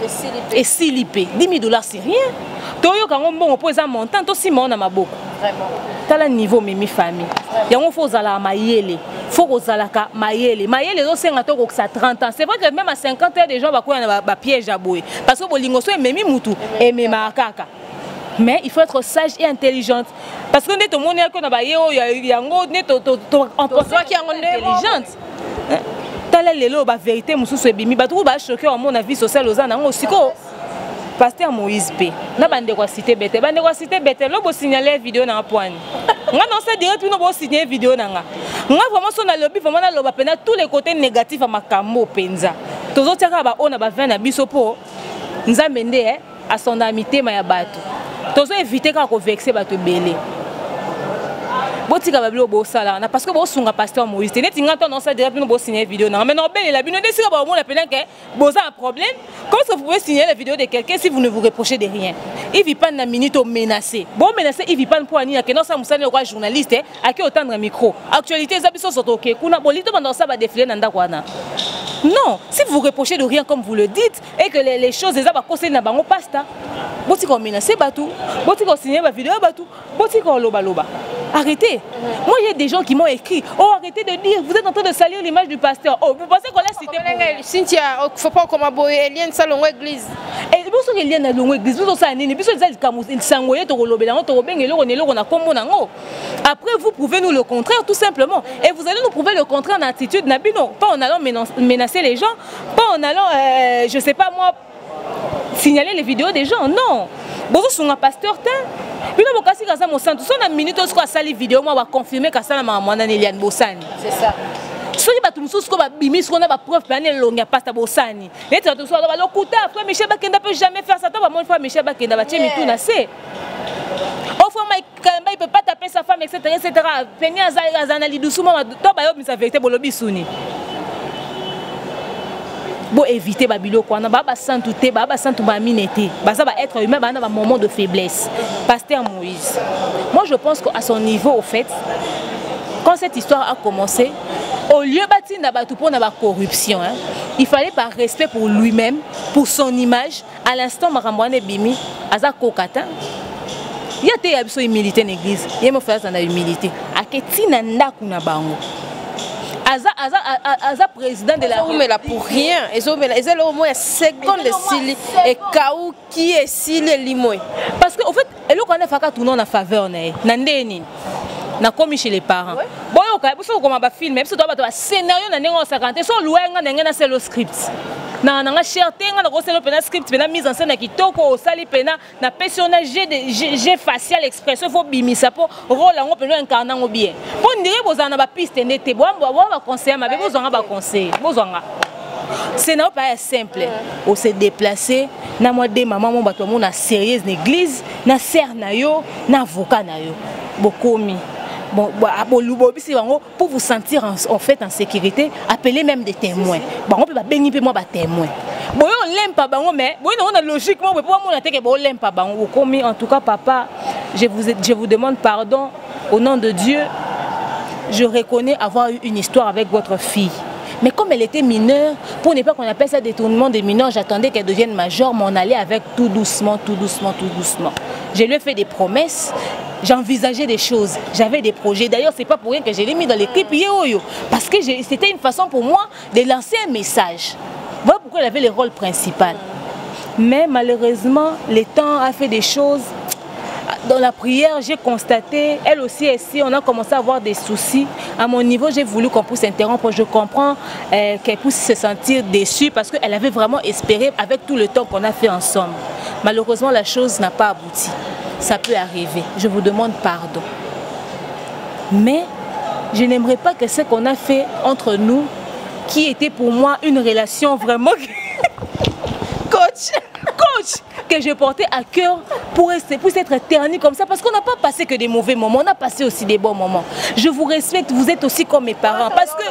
Et silipé. dix mille dollars, c'est rien. Toyo quand on bon pose un montant, to si mon na maboko. Vraiment. T'as le niveau mimi famille. Il y a un faut zala mayele. Faut que zala ka mayele. Mayele do senga to ko ça trente ans. C'est vrai que même à cinquante ans des gens va quoi na ba piège à boy. Parce que bolingo so mimi mutu et mema kaka. Mais il faut être sage et intelligente. Parce que tout le monde est na yo yango ne to to en pensant qu'il y a intelligente. T'as lelo ba vérité mususu ebimi ba tout ba choquer au mon avis social aux ana osiko. Pasteur Moïse P. Na bande ko cité bête, bande ko cité bête, lo bo signaler vidéo na poigne. Nga non ça direct no bo signaler vidéo na nga. Nga vraiment son na lobby vraiment na loba pena tous les côtés négatifs à makambo penza. Tozo tiaka ba ona ba vingt na biso po. Nzambe nde eh à son amité ma ya bato. Tozo éviter ka ko vexer bato belé. Botika babilo bo sala na parce que bo sunga pasteur Moïse te neti nga to non ça direct no bo signer vidéo na mais non belle la bino desika ba mo la pena que boza un problème. Comment est-ce que vous pouvez signer la vidéo de quelqu'un si vous ne vous reprochez de rien? Il vit pas na minute au menacé. Bon menacé il vit pas pour ani que non ça musane le journaliste à qui autant de micro. Actualité ça biso soto ke kuna bolito pendant ça va défiler nanda kwana. Non, si vous vous reprochez de rien comme vous le dites et que les, les choses les aba conseillé na bango pasta. Botika menacé batou. Botika signer ma vidéo batou. Botika loba loba. Arrêtez. Mm-hmm. Moi, il y a des gens qui m'ont écrit. Oh, arrêtez de dire, vous êtes en train de salir l'image du pasteur. Oh, vous pensez qu'on l'a cité pour... Cynthia, il ne faut pas qu'on m'aboye. Eliane, ça, l'on église. Et vous savez, Eliane, l'on église. Vous savez, vous savez, il s'envoyait au lobby, on a comme après, vous prouvez nous le contraire, tout simplement. Et vous allez nous prouver le contraire en attitude. Pas en allant menacer les gens, pas en allant, euh, je ne sais pas moi, signaler les vidéos des gens. Non. Vous êtes un pasteur, puis nous avons dit que mon sang, tout ça, une minute, on a sali vidéo, on va confirmer que ça, maman, Eliane Bossani. C'est ça. Si vous avez des bimis, on a des preuves, on a pas de Bossani. Et tu as tout ça, on va le couper. Après, Michel Bakenda ne peut jamais faire ça. Une fois, Michel Bakenda va tirer tout nasser. Au fond, il ne peut pas taper sa femme, et cetera et cetera. Penny Azanali doucement, toi, il y a vérité pour le bisouni. Pour éviter babilo quoi na baba santuté baba santu ba minete ça va être humain ba na un moment de faiblesse. Pasteur Moïse, moi je pense qu'à son niveau au fait quand cette histoire a commencé au lieu bâtir na batu pour na ba corruption hein, il fallait par respect pour lui-même pour son image à l'instant makamwane bimi aza kokata il y a des absolument humilité dans l'église il y a mon frère dans la humilité aketina ndaku na bango Aza, Aza, Aza, président de la République. Mais là pour rien. Ils ont au moins seconde de Sili et Kaou qui est Sili Limoy. Parce qu'en fait, elle a fait tout le monde en faveur. Nandeni. Na commis chez les parents. Bon, ok, vous savez comment on va filmer. Parce que tu as un scénario dans les cinquante. Soit loin, dans le script. Na na cherté na ko selo pena script pena mise en scène na kitoko osali pena na personnage de G facial expression faut bimisa po rôle ngo pena incarner ngo bien po ndire bozana ba piste ndete bo bo ba conseiller mabe bozanga ba conseil bozanga c'est non pas simple on se déplacer na moi de maman mon bato mon na sérieuse l'église na sœur na yo na avocat na yo bokomi. Bon, pour vous sentir en, en fait en sécurité, appelez même des témoins. Bon, on peut pas bénir moi des témoins. Bon, on l'aime pas, mais bon, on a logiquement, on peut on l'aime pas. En tout cas, papa, je vous, je vous demande pardon au nom de Dieu. Je reconnais avoir eu une histoire avec votre fille. Mais comme elle était mineure, pour ne pas qu'on appelle ça détournement de mineur, j'attendais qu'elle devienne majeure, mais on allait avec tout doucement, tout doucement, tout doucement. Je lui ai fait des promesses. J'envisageais des choses, j'avais des projets. D'ailleurs, c'est pas pour rien que je l'ai mis dans les clips Yoyo. Parce que c'était une façon pour moi de lancer un message. Voilà pourquoi elle avait le rôle principal. Mais malheureusement, le temps a fait des choses. Dans la prière, j'ai constaté, elle aussi ici, on a commencé à avoir des soucis. À mon niveau, j'ai voulu qu'on puisse interrompre. Je comprends euh, qu'elle puisse se sentir déçue parce qu'elle avait vraiment espéré avec tout le temps qu'on a fait ensemble. Malheureusement, la chose n'a pas abouti. Ça peut arriver. Je vous demande pardon. Mais je n'aimerais pas que ce qu'on a fait entre nous, qui était pour moi une relation vraiment... Coach, coach, que je portais à cœur pour puisse être éternel comme ça. Parce qu'on n'a pas passé que des mauvais moments, on a passé aussi des bons moments. Je vous respecte, vous êtes aussi comme mes parents. Parce que...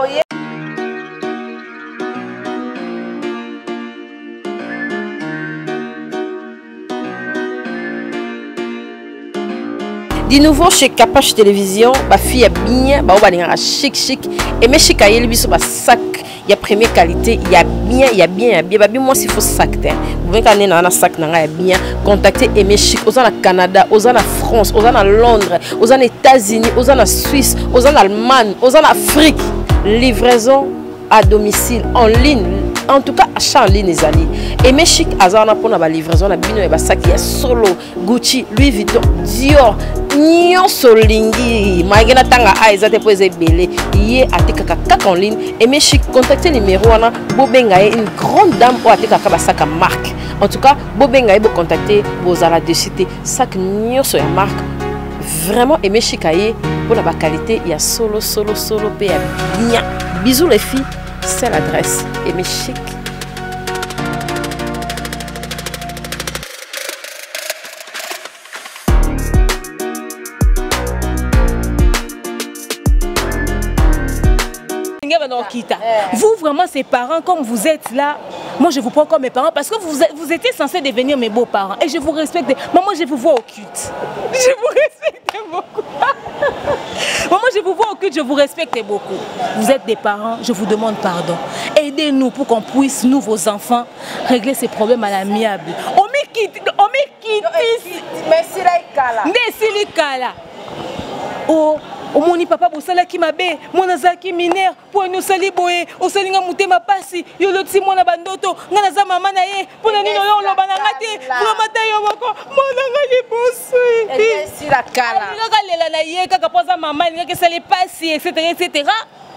De nouveau chez Capache Télévision, ma fille est bien, bah on va chic chic et mes chic à elle biso ba sac il y a première qualité, il y a bien, il y a bien, il y a bien. Babi moi s'il faut sac. Vous voyez qu'on est dans un sac, il y a bien. Contactez Aimé Chic, aux en Canada, aux en France, aux en Londres, aux en États-Unis, aux en Suisse, aux en Allemagne, aux en Afrique. Livraison à domicile, en ligne. En tout cas, achat en ligne, les amis. Aimé Chic, Azana pour la livraison, la bino et basak, il y a Solo, Gucci, Louis Vuitton, Dior, Nyon Solingi, Magena Tanga Aizate pour les belés, yé a tekaka kak en ligne. Aimé Chic, contactez le numéro, Bobengaye, une grande dame pour a tekaka basaka marque. En tout cas, Bobengaye, vous contactez, vous allez de citer, sac Nyon sur la marque. Vraiment, Aimé Chic, pour la qualité, il y a Solo, Solo, Solo, P A. Bien. Bisous les filles. C'est l'adresse Aimé Chic. Vous vraiment ces parents comme vous êtes là, moi je vous prends comme mes parents parce que vous, vous étiez censés devenir mes beaux-parents et je vous respecte. Maman je vous vois au culte. Je vous respecte beaucoup. Maman je vous vois au culte, je vous respecte beaucoup. Vous êtes des parents, je vous demande pardon. Aidez-nous pour qu'on puisse, nous vos enfants, régler ces problèmes à l'amiable. On me quitte, on me quitte. Merci Laïkala. Merci Laïkala. Oh. Omoni papa bosala ki mabe mwana zaki mineur po nous sali boye osalinga mutema pasi yo loti mwana bandoto ngana za mama na ye pona nino yo loba na ngati po mata yo bako mwana ngali bosi si la kala ngaka lela na ye kaka poza mama ngaka sali pasi etc etc.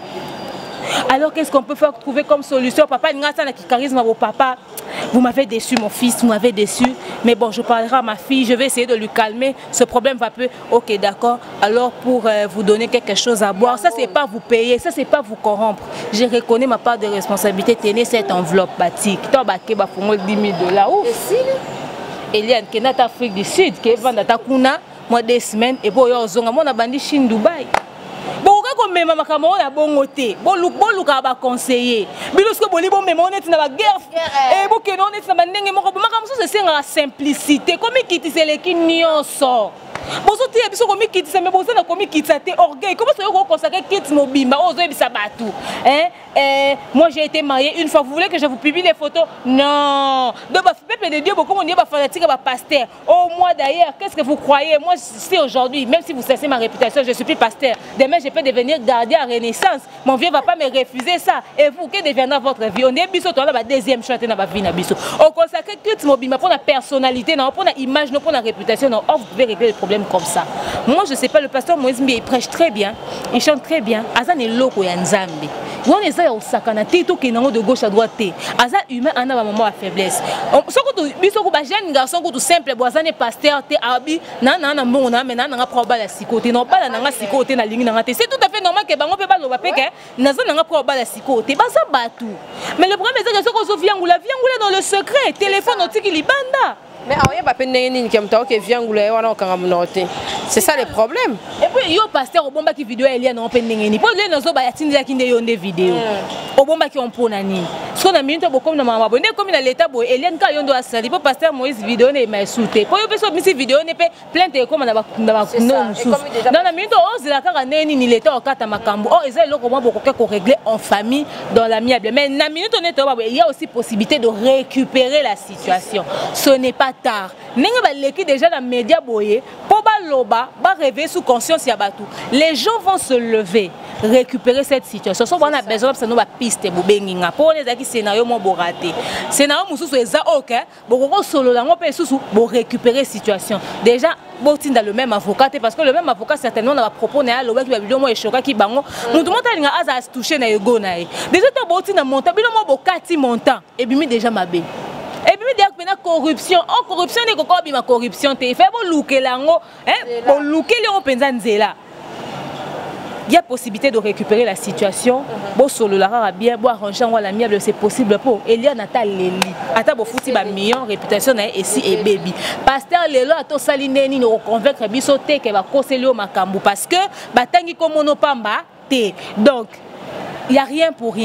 Alors qu'est-ce qu'on peut faire trouver comme solution? Papa, charisme au papa. Vous m'avez déçu, mon fils, vous m'avez déçu. Mais bon, je parlerai à ma fille, je vais essayer de lui calmer. Ce problème va peu. Ok, d'accord. Alors pour euh, vous donner quelque chose à boire, ça c'est pas vous payer, ça c'est pas vous corrompre. Je reconnais ma part de responsabilité. Tenez cette enveloppe batik. Toi, baké, bah pour moi dix mille dollars. Eliane, qui est en Afrique du Sud, qui est vendue à Kuna, moi des semaines et bon, yo zonga, moi na bandi Chine, Dubaï. Bon, quand même, ma camarade a bon côté. Bon, look, bon, look, à conseiller. Mais lorsque bon, bon, mais on est dans la guerre. Et bon, que non, on est dans la guerre. Mais comme ça, c'est la simplicité. Comme il quitte, c'est les qui n'y en sort. Bon, ça, tu es comme il quitte, mais bon, ça, comme il quitte, ça, t'es orgueil. Comment ça, vous consacrez quitte mon bimba? Oh, vous avez ça, tout. Hein? Moi, j'ai été mariée une fois. Vous voulez que je vous publie les photos? Non. Donc, peuple de Dieu, beaucoup on dit, bah, fanatique, bah, pasteur. Oh, moi, d'ailleurs, qu'est-ce que vous croyez? Moi, c'est aujourd'hui, même si vous cessez ma réputation, je suis plus pasteur. Demain, je peux devenir gardien à Renaissance. Mon vieux ne va pas me refuser ça. Et vous, que deviendra votre vie? On est biso, on a la deuxième choix dans ma vie. On consacre quitte mon bimba pour la personnalité, pour la image, pour la réputation. Oh, vous pouvez régler le problème comme ça. Moi, je ne sais pas, le pasteur Moïse Mbi, il prêche très bien, il chante très bien. Azan est loko ya nzambe. On est ça au sakana, tito qui est de gauche à droite. Azan humain, on a un moment à faiblesse. Ce que tu biso ko ba jeune garçon ko tout simple, boazan est pasteur, te abi, na na na bon na, mais na na pro ba la sikote, non pas na na sikote na lingi na te. C'est tout à fait normal que bango pe ba lo ba pe que na za na pro ba la sikote, ba ça batu. Mais le problème c'est que ce qu'on se vient ou la vient dans le secret, téléphone au tiki libanda. Mais il n'y a pas de qui c'est ça le problème. Et puis, il y a un pasteur au bomba qui vidéo Eliane en penengeni. Pour les nozo ba yatinza qui ne des vidéos. Au bomba qui on ponani. Ce qu'on a mis un beaucoup de maman bonne comme dans l'état boy Eliane ka yondo asali. Pour pasteur Moïse vidéo ne m'a souté. Pour yo peso misi vidéo ne peut plainte comme na ba na non sous. Dans la minute onze la ka neni ni l'état au kata makambo. Oh ezali loko mo boko ko régler en famille dans l'amiable. Mais na minute on est il y a aussi possibilité de récupérer la situation. Ce n'est pas tard. Nenga ba leki déjà dans média boye. Pour ba loba va réveiller sous conscience Yabatou. Les gens vont se lever, récupérer cette situation. Si on a besoin de nous piste pour les acquis scénario mon boraté. Scénario mususu eza OK, boko solo la pe susu pour récupérer situation. Déjà botin dans le même avocat parce que le même avocat certainement va proposer à l'objet qui va vidéo moi choka ki bango. Mutu monta linga aza se toucher na ego na e. Déjà to botin na monta bilo mo bokati montant et bimi déjà mabé. Et puis il y a corruption. Oh corruption n'est encore bien corruption. Il fait bon looker là, hein? Bon looker les représentés là. Il y a possibilité de récupérer la situation. Bon solo la bien, bon arranger en l'amiable c'est possible pour. Il y a Natal Leli. Ata bo fouti ba million réputation na ici et baby. Pasteur Lelo ato saline ni no convaincre biso te que va conseiller au makambu parce que batangi comme monopamba te. Donc il y a rien pour rien.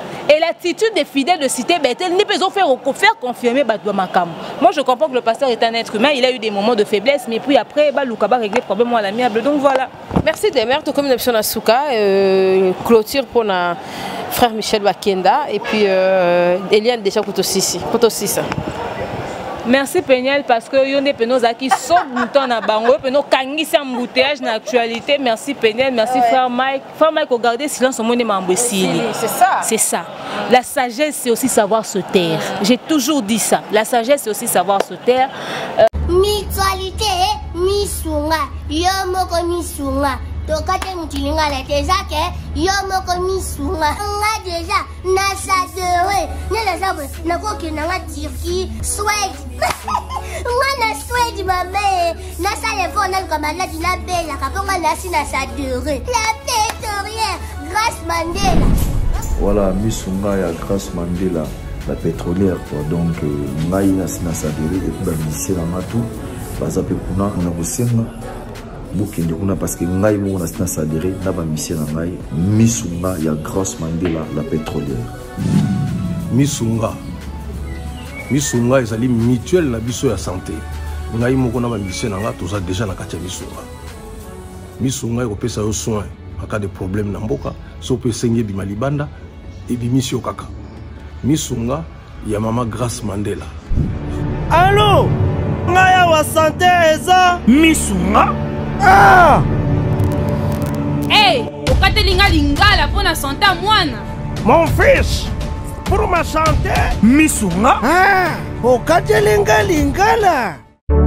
Et l'attitude des fidèles de Cité Bethel n'est pas faire, faire confirmer Badou Makam. Moi, je comprends que le pasteur est un être humain, il a eu des moments de faiblesse, mais puis après, bah, Luka va régler le problème à l'amiable. Donc voilà. Merci Demer, tout comme une option à Souka, euh, clôture pour notre frère Michel Bakenda et puis euh, Eliane déjà Koutosisi. Merci Péniel parce que yonde penos qui sont bouton na bango penos kangi sa embouteillage na actualité. Merci Péniel, merci ouais. Frère Mike. Frère Mike, regardez silence au monde m'emboussili. C'est ça. C'est ça. La sagesse c'est aussi savoir se taire. J'ai toujours dit ça. La sagesse c'est aussi savoir se taire. Euh... Mutualité misunga yomoko misunga. Tokate mutilinga la tezake yomoko misunga. Nga déjà nasadere nela sabe nakoki nanga Turquie Suède. Nga na Suède maman nasa levo na kamala dina bella kaponga nasi nasadere. La pétrolière Grace Mandela. Voilà misunga ya Grace Mandela la pétrolière quoi. Donc ngai nasi nasadere et puis bamisi na matu bazape kuna na kosenga bukende kuna parce que ngai mo na sina sadere na ba mission na ngai misunga ya Grace Mandela la pétrolière. Misunga misunga ezali mutuelle na biso ya santé ngai moko na ba mission na nga toza déjà na katia misunga misunga ekopesa yo soin en cas de problème na mboka so pe sengi bima libanda et bimisio kaka misunga ya mama Grace Mandela. Allô ngaya wa santé eza misunga. Ah! Hey, okatelinga lingala pour la santé moine. Mon fils, pour ma santé, misunga. Ah, okatelinga lingala.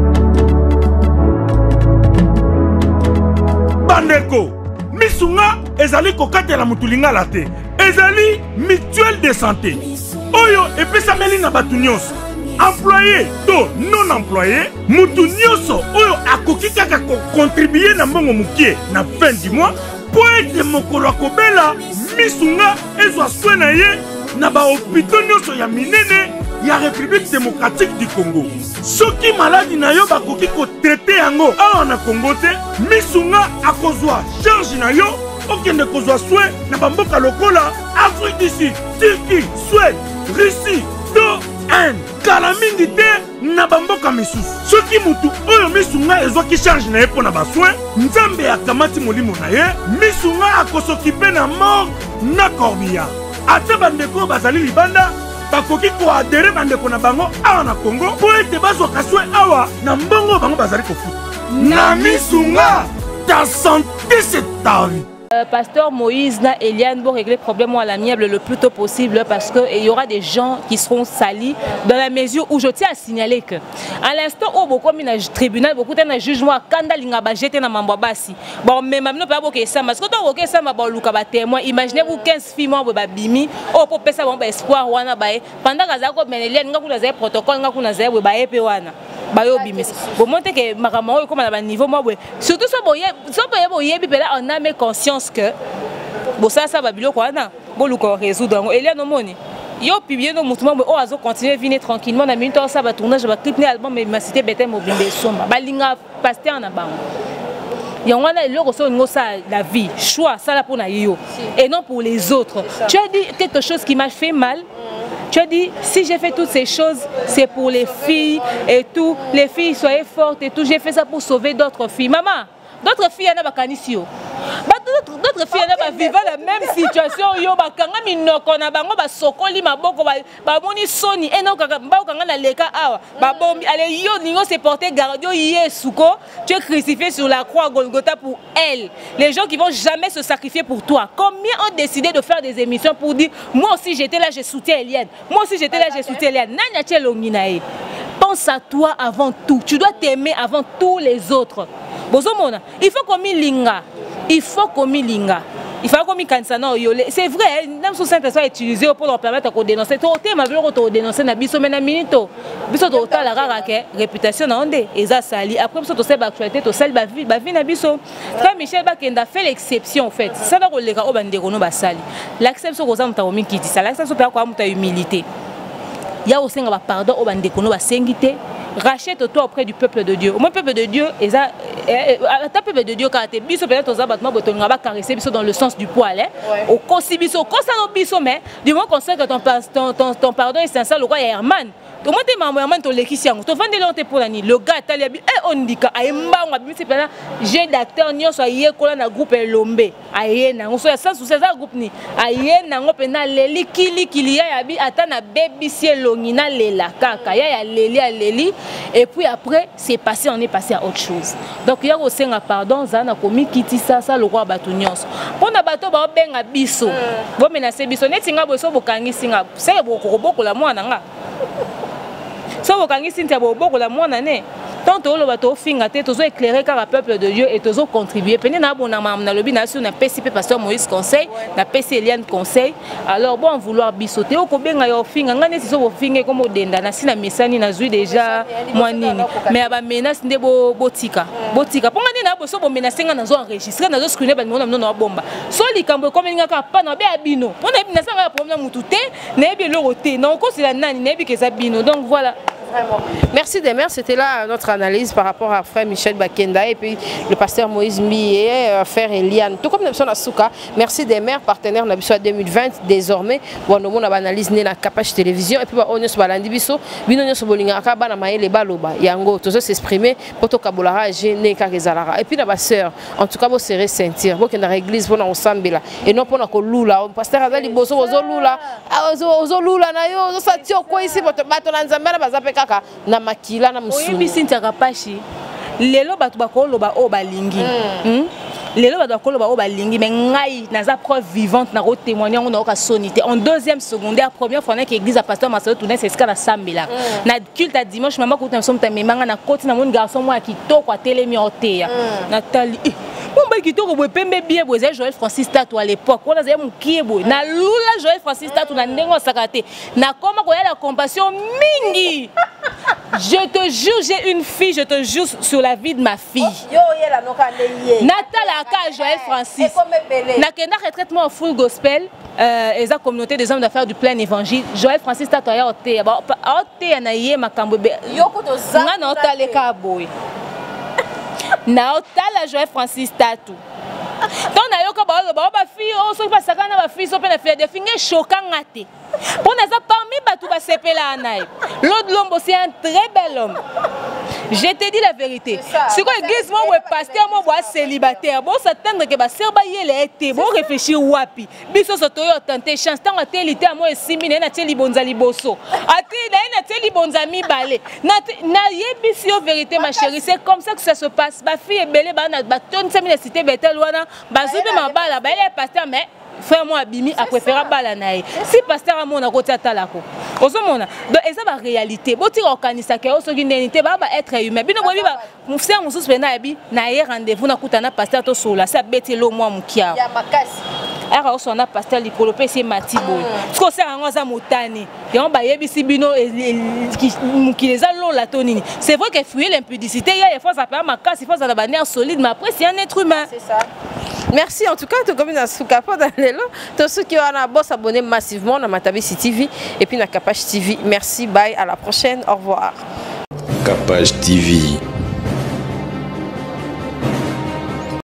Bandeko, misunga ezali kokatela mutulingala te. Ezali mutuelle de santé. Oyo epesameli na batu nyonso. Employé to non employé, mutu nyoso oyo akoki kaka contribuer na mbongo mukie na fin du mois pour être mokolo akobela misunga ezwa soin na ye na ba hôpitaux nyoso ya minene ya République démocratique du Congo. Soki maladi na yo bakoki ko traiter yango awa na Congo te, misunga akozwa charge na yo okende kozwa soin na bamboka lokola Afrique du Sud, Turquie, Suède, Russie, to Inde. Kala mingi te na bamboka misusu. Soki mutu oyo misunga ezwaki charge na ye pona baswe, nzambe akamati molimo na ye, misunga akosokipe na mort na corbillard. Ate bandeko bazali libanda, bakoki ko adere bandeko na bango awa na Congo, po ete bazwaka swe awa na mbongo bango bazali kofuta. Na misunga, ta santé c'est ta vie. Euh, Pasteur Moïse na Eliane vont régler le problème à l'amiable le plus tôt possible parce qu'il y aura des gens qui seront salis dans la mesure où je tiens à signaler que à l'instant où beaucoup de tribunal, beaucoup de jugement quand l'inga jeté na mambabasi. Bon mais maintenant pas beaucoup ça parce que toi OK ça m'a bon luka ba témoin. Imaginez-vous quinze filles moi ba bimi oh pour pesa bon espoir wana ba pendant que ça ko mais Eliane nga kuna za protocole nga kuna za ba epe wana. Bayo bimis. Bon monter que makamao comme à niveau moi surtout ça boye ça boye bi pela on a mes conscience que bon ça ça va bilo quoi na bon le corps résoudre Eliane no moni yo publier no mouvement o azo continuer venir tranquillement na minute ça va tourner je vais clipner album mais ma cité Bethel mobile soma balinga pasteur na bango yangwana le reso ngosa la vie choix ça là pour na yo et non pour les autres. Tu as dit quelque chose qui m'a fait mal. Tu as dit, si j'ai fait toutes ces choses, c'est pour les filles et tout. Les filles, soyez fortes et tout. J'ai fait ça pour sauver d'autres filles. Maman, d'autres filles, il y en a pas canisio. D'autres filles, il y en a vivant la même situation. Yo, ba kanga minoko na bango ba sokoli maboko ba ba moni soni. Et non, ba kanga na leka awa. Ba bombi, allez yo ningo se porter garde yo yesuko. Tu es crucifié sur la croix Golgotha pour elle. Les gens qui vont jamais se sacrifier pour toi. Combien ont décidé de faire des émissions pour dire moi aussi j'étais là, je soutiens Eliane. Moi aussi j'étais là, je soutiens Eliane. Nanya tche longinae. Pense à toi avant tout. Tu dois t'aimer avant tous les autres. Bozomona, il faut qu'on linga. Il faut qu'on linga. Il faut qu'on kansana oyole. C'est vrai, même sous saint esprit utilisé pour leur permettre de dénoncer. Tout le ma veut de dénoncer na biso mena minito. Biso to ta la rara ke réputation na onde eza sali. Après biso to sel actualité to sel ba vie ba vie na biso. Frère Michel Bakenda fait l'exception en fait. Ça na ko leka o bandeko no ba sali. L'acception ko za muta o mikiti. Ça l'acception pa ko muta humilité. Ya osenga ba pardon o bandeko no ba sengité. rachète-toi auprès du peuple de Dieu. Au moins, peuple de Dieu, ta peuple de Dieu, quand tu es biso, peut-être aux abattements, tu vas caresser biso dans le sens du poil. Au consi biso, quand ça nous biso, mais du moment qu'on sait que ton, ton, ton, ton pardon est sincère, le roi est Herman. Au moins, tu es maman, tu es l'équician. Tu vas vendre pour l'année. Le gars, tu as dit, on dit que j'ai d'acteurs, nous sommes dans un groupe Lombe. Aïe, nous sommes sous ces groupe ni. Aïe, nous pena leli kili kili ya yabi atana baby cielo ngina lela kaka ya ya leli ya leli et puis après c'est passé, on est passé à autre chose. Donc il y a aussi un pardon zana komi kiti ça ça le roi batunions. Pour na bato ba benga biso. Bo menacer biso netinga boso bokangi singa. C'est boko boko la mwana nga. So bokangi sinta boko la mwana ne. Tant que le bateau finga te tozo éclairer car le peuple de Dieu et tozo contribuer. Pene na bona na lobi na sur na P C P pasteur Moïse conseil, na P C Eliane conseil. Alors bon vouloir bisoter o ko benga yo finga ngane siso bo finga comme denda na sina mesani na zui déjà moi nini. Mais aba menace nde bo botika. Botika. Ponga ni na bo so bo menace nga na zo enregistrer na zo screener ba mona na bomba. So likambo comme nga ka pa na be abino. Pona bi na sanga problème mututé, na bi lo roté. Na ko c'est la nani, na bi ke za bino. Donc voilà. Vraiment. Merci des mères, c'était là notre analyse par rapport à frère Michel Bakenda et puis le pasteur Moïse Mie et frère Eliane. Tout comme Nepson Asuka, merci des mères, partenaires Nabiso deux mille vingt désormais. Bon, nous avons analysé la capacité télévision et puis on a balandi biso, binonyo sobolinga ka bana maele baloba. Yango tous s'exprimer poto kabolara gêné ka rezalara. Et puis la sœur, en tout cas vous serez sentir, vous que dans l'église pour na osambela et non pour na ko lula. Pasteur Azali boso ozo lula, ozo lula na yo, ozo satio ko ici pour bato na nzambela bazape na makila na musu oyebi sinta kapashi lelo batu bakoloba o balingi hmm? Lelo batu bakoloba o balingi mais ngai naza preuve vivante na ko témoigner on na ka sonité en deuxième secondaire première fois na que église à pasteur Marcelo tourner c'est ce qu'on a sambela na culte à dimanche maman ko ta somta memanga na koti na mon garçon moi qui toko telemi oteya Nathalie on ba ki toko pembe bien boze Joël Francis Tatou à l'époque on a zé mukie boy na lula Joël Francis Tatou na ndengo sakate na koma ko ya la compassion mingi. Je te jure, j'ai une fille, je te jure sur la vie de ma fille. Nathalie Aka Joël Francis. Nakenda retraitement au full gospel, euh, et la communauté des hommes d'affaires du plein évangile. Joël Francis Tatoya Ote, Ote Anaye Makambobe. Nana Otale Kaboy. Na Otala Joël Francis Tatou. Donc na yoka ba ba ba fille o so pa sakana ba fille so pe na fait de finge choquant ngate. Pour na za parmi ba tout ba sepela anai. L'autre l'homme c'est un très bel homme. Je te dis la vérité. Si quoi église moi ouais pasteur moi bois célibataire. Bon s'attendre que ba serba yele été. Bon réfléchir wapi. Biso so to yo tenter chance tant atelité à moi six mille na teli bonza liboso. Ati na teli bonza mi balé. Na na yebisi yo vérité ma chérie, c'est comme ça que ça se passe. Ba fille est belle ba na ba tonne ça mi cité betel wana. Bazube mabala ba ele pasteur mais frère moi Abimi a préféré bala nae. Si pasteur a mon côté atalako. Ozomona. Donc et ça ba réalité. Boti organiser que o soki ndenité ba ba être humain. Bino bobi ba mufsia mususu pena abi na ye rendez-vous na kutana pasteur to sola. Ça betelo moi mukia. Ya makasi. Ara oso na pasteur likolo pe c'est matibo. Tiko sera ngoza motani. Et on ba yebisi bino qui les a lo la tonini. C'est vrai que fuir l'impudicité, il y a des fois ça peut makasi, il faut ça la bannière solide mais après c'est un être humain. C'est ça. Merci en tout cas, tout comme dans Soukapo dans les lots. Tous ceux qui ont un boss abonné massivement à Matabisi T V et puis à Kapage T V. Merci, bye, à la prochaine, au revoir. Kapage T V.